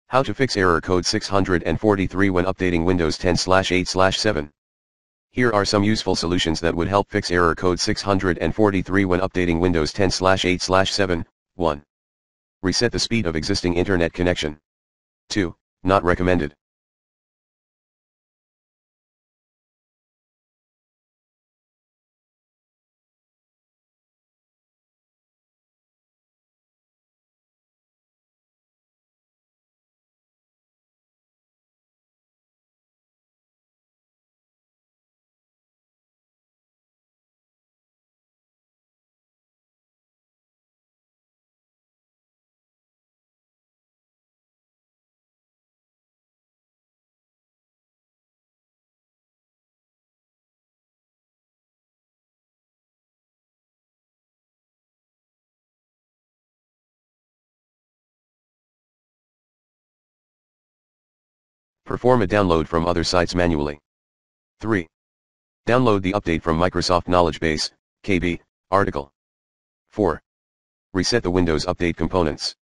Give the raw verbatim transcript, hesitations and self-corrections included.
How to fix error code six hundred forty-three when updating Windows ten slash eight slash seven. Here are some useful solutions that would help fix error code six hundred forty-three when updating Windows ten slash eight slash seven. one. Reset the speed of existing internet connection. two. Not recommended. Perform a download from other sites manually. three. Download the update from Microsoft Knowledge Base, K B, article. four. Reset the Windows Update components.